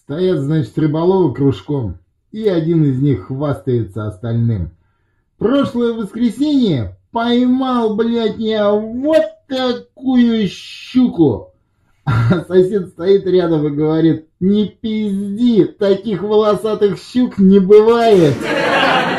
Стоят, значит, рыболовы кружком, и один из них хвастается остальным. Прошлое воскресенье поймал, блядь, я вот такую щуку. А сосед стоит рядом и говорит: не пизди, таких волосатых щук не бывает.